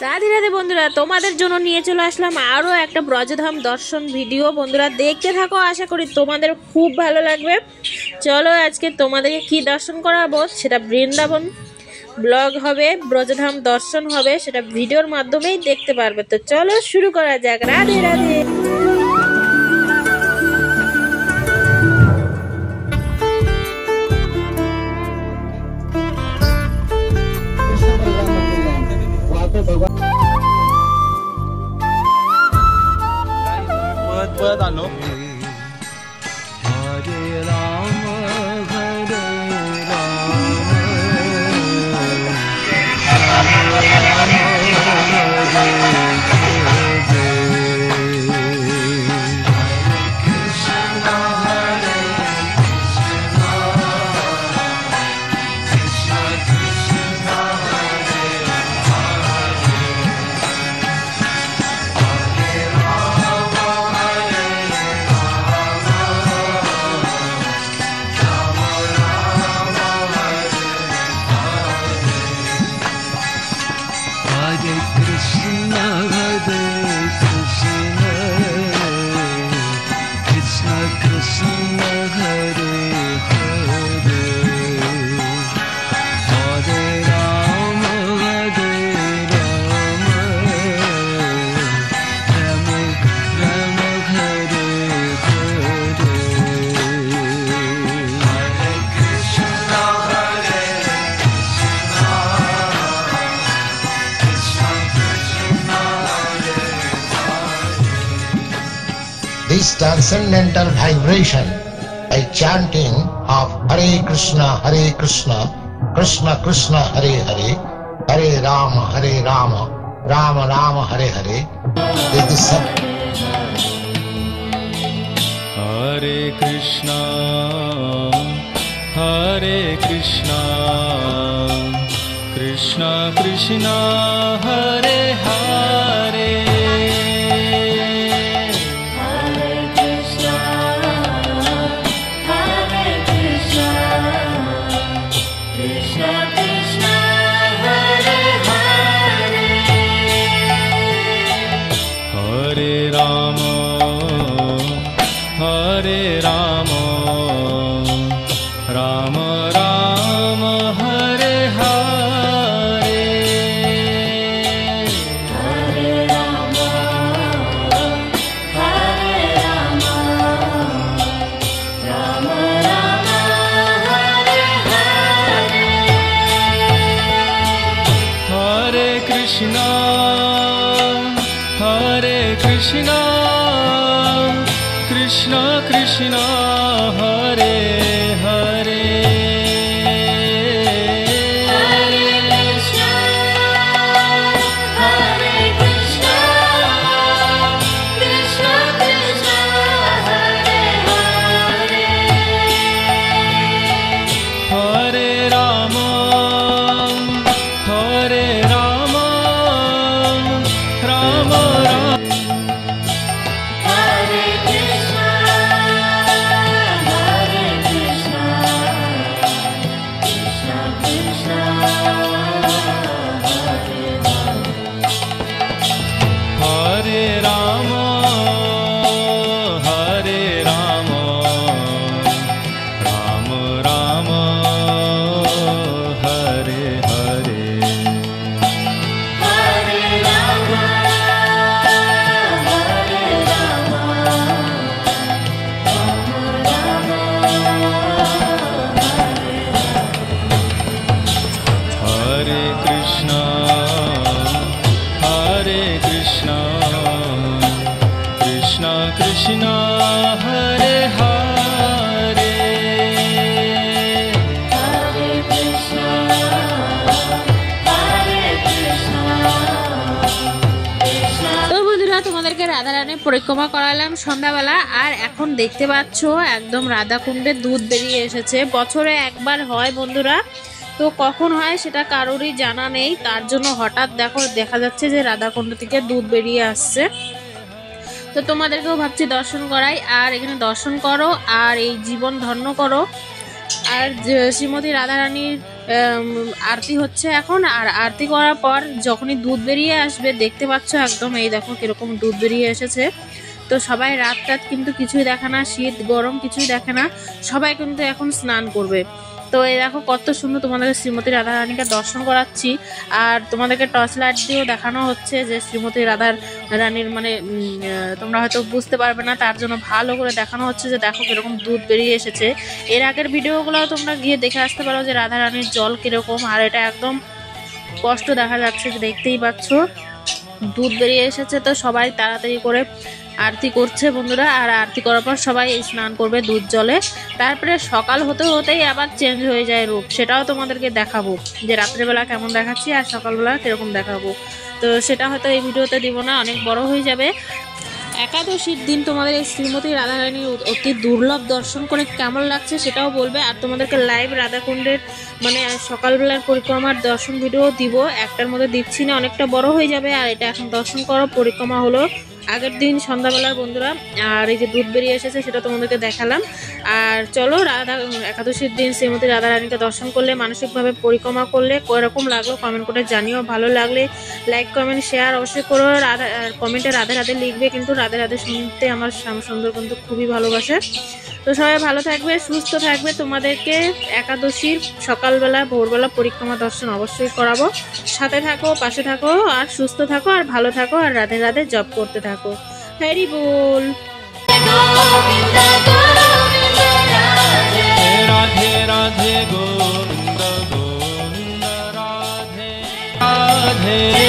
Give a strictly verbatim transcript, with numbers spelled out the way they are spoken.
রাধে রাধে বন্ধুরা, তোমাদের জন্য নিয়ে চলে আসলাম আরও একটা ব্রজধাম দর্শন ভিডিও। বন্ধুরা দেখতে থাকো, আশা করি তোমাদের খুব ভালো লাগবে। চলো আজকে তোমাদেরকে কি দর্শন করাবো সেটা বৃন্দাবন ব্লগ হবে, ব্রজধাম দর্শন হবে, সেটা ভিডিওর মাধ্যমেই দেখতে পারবে। তো চলো শুরু করা যাক। রাধে রাধে। परत आलो। हरे राम हरे Ram This transcendental vibration by chanting of Hare Krishna, Hare Krishna, Krishna Krishna, Hare Hare, Hare Rama, Hare Rama, Rama Rama, Hare Hare is the sub. Hare Krishna, Hare Krishna, Krishna Krishna, Hare Hare. Hare Rama, Rama Rama, Hare Hare. Hare Rama, Hare Rama, Rama Rama, Hare Hare. Hare Krishna, Hare Krishna, Krishna Krishna, Hare Hare. Hare Krishna, Hare Krishna, Krishna Krishna, Hare Hare. Hare Rama, Hare Rama, Rama Rama. Krishna, Hare Hare, Hare Krishna, Hare Krishna, Krishna. তো বন্ধুরা তোমাদেরকে রাধারানী পরিক্রমা করালাম সন্ধ্যাবেলা। আর এখন দেখতে পাচ্ছ একদম রাধাকুণ্ডে দুধ বেরিয়ে এসেছে। বছরে একবার হয় বন্ধুরা, তো কখন হয় সেটা কারোরই জানা নেই। তার জন্য হঠাৎ দেখো দেখা যাচ্ছে যে রাধাকুণ্ড থেকে দুধ বেরিয়ে আসছে। তো তোমাদেরকেও ভাবছি দর্শন করাই, আর এখানে দর্শন করো আর এই জীবন ধন্য করো। আর শ্রীমতী রাধারানীর আরতি হচ্ছে এখন। আর আরতি করার পর যখনই দুধ বেরিয়ে আসবে দেখতে পাচ্ছ একদম এই দেখো কিরকম দুধ বেরিয়ে এসেছে। তো সবাই রাত রাত কিন্তু কিছুই দেখে না, শীত গরম কিছুই দেখে না, সবাই কিন্তু এখন স্নান করবে। তো এই দেখো কত সুন্দর তোমাদেরকে শ্রীমতী রাধারানীকে দর্শন করাচ্ছি। আর তোমাদেরকে টর্চ লাইট দিয়েও দেখানো হচ্ছে যে শ্রীমতী রাধা রানীর মানে তোমরা হয়তো বুঝতে পারবে না, তার জন্য ভালো করে দেখানো হচ্ছে যে দেখো কিরকম দুধ বেরিয়ে এসেছে। এর আগের ভিডিওগুলো তোমরা গিয়ে দেখে আসতে পারো যে রাধা রানীর জল কিরকম। আর এটা একদম স্পষ্ট দেখা যাচ্ছে, যে দেখতেই পাচ্ছ দুধ বেরিয়ে এসেছে। তো সবাই তাড়াতাড়ি করে আরতি করছে বন্ধুরা। আর আরতি করার পর সবাই স্নান করবে দুধ জলে। তারপরে সকাল হতে হতেই আবার চেঞ্জ হয়ে যায় রূপ, সেটাও তোমাদেরকে দেখাবো যে রাত্রেবেলা কেমন দেখাচ্ছি আর সকালবেলা কিরকম দেখাবো। তো সেটা হয়তো এই ভিডিওতে দিব না, অনেক বড় হয়ে যাবে। একাদশীর দিন তোমাদের এই শ্রীমতী রাধারানীর অতি দুর্লভ দর্শন করে কেমন লাগছে সেটাও বলবে। আর তোমাদেরকে লাইভ রাধাকুণ্ডের মানে সকালবেলার পরিক্রমার দর্শন ভিডিও দিব, একটার মধ্যে দিচ্ছি না, অনেকটা বড় হয়ে যাবে। আর এটা এখন দর্শন করো, পরিক্রমা হলো আগের দিন সন্ধ্যাবেলার বন্ধুরা। আর এই যে দুধ বেরিয়ে এসেছে সেটা তোমাদেরকে দেখালাম। আর চলো রাধা একাদশীর দিন শ্রীমতী রাধারানীকে দর্শন করলে, মানসিকভাবে পরিক্রমা করলে কীরকম লাগলো কমেন্ট করে জানিও। ভালো লাগলে লাইক কমেন্ট শেয়ার অবশ্যই করো। রাধা কমেন্টে রাধে রাধে লিখবে, কিন্তু রাধে রাধে শুনতে আমার শ্যাম সুন্দর কিন্তু খুবই ভালোবাসে। তো সবাই ভালো থাকবে, সুস্থ থাকবে। তোমাদেরকে একাদশীর সকালবেলা ভোরবেলা পরিক্রমা দর্শন অবশ্যই করাবো। সাথে থাকো, পাশে থাকো, আর সুস্থ থাকো, আর ভালো থাকো, আর রাধে রাধে জপ করতে থাকো। হরি বল। রাধে রাধে গোবিন্দ গোবিন্দ রাধে রাধে।